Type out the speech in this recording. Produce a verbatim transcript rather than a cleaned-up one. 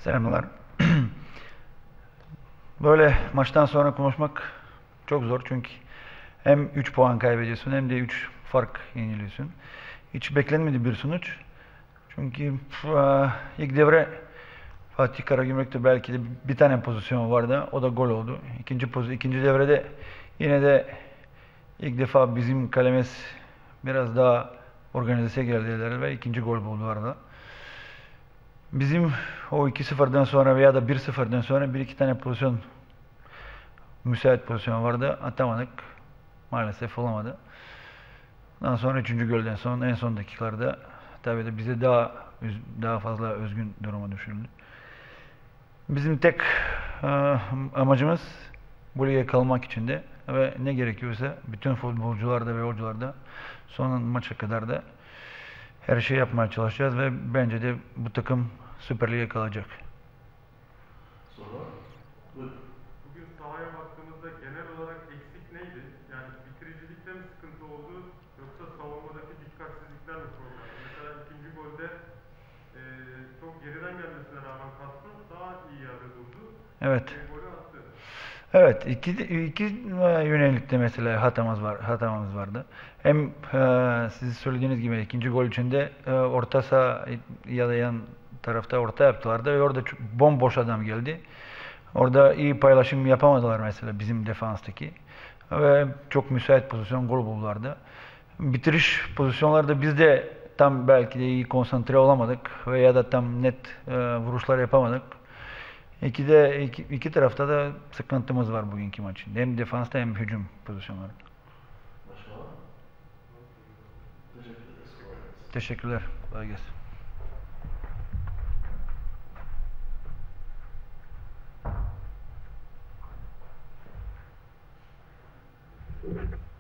Selamlar. Böyle maçtan sonra konuşmak çok zor çünkü hem üç puan kaybediyorsun hem de üç fark yeniliyorsun. Hiç beklenmedi bir sonuç. Çünkü eee, ilk devre Fatih Karagümrük'te belki de bir tane pozisyon vardı. O da gol oldu. İkinci poz ikinci devrede yine de ilk defa bizim kalemiz biraz daha organize geldiler ve ikinci gol buldular. Bizim o iki sıfırdan sonra veya da bir sıfırdan sonra bir iki tane pozisyon, müsait pozisyon vardı. Atamadık. Maalesef olamadı. Ondan sonra üçüncü golden sonra en son dakikalarda tabii de bize daha daha fazla özgün duruma düşürüldü. Bizim tek e, amacımız bu lige kalmak için de ve ne gerekiyorsa bütün futbolcularda ve oyuncularda son maça kadar da her şeyi yapmaya çalışacağız ve bence de bu takım Süper Lig'e kalacak. Sonra buyurun. Bugün sahaya baktığımızda genel olarak eksik neydi? Yani bitiricilikte mi sıkıntı oldu yoksa savunmadaki dikkatsizlikler mi problem? Mesela ikinci golde e, çok geriden gelmesine rağmen Kasım daha iyi yerde durdu Evet. ve golü attı. Evet, iki, iki yönelikte mesela hatamız var, hatamız vardı. Hem e, siz söylediğiniz gibi ikinci gol içinde e, orta saha ya da yan tarafta orta yaptılar da ve orada çok bomboş adam geldi. Orada iyi paylaşım yapamadılar mesela bizim defanstaki. Ve çok müsait pozisyon gol buldulardı. Bitiriş pozisyonlarda biz de tam belki de iyi konsantre olamadık veya da tam net e, vuruşlar yapamadık. İki de iki, iki tarafta da sıkıntımız var bugünkü maçın. Hem defansta hem hücum pozisyonları. Başka var mı? Teşekkür ederiz. Kolay gelsin. Teşekkürler. Kolay gelsin.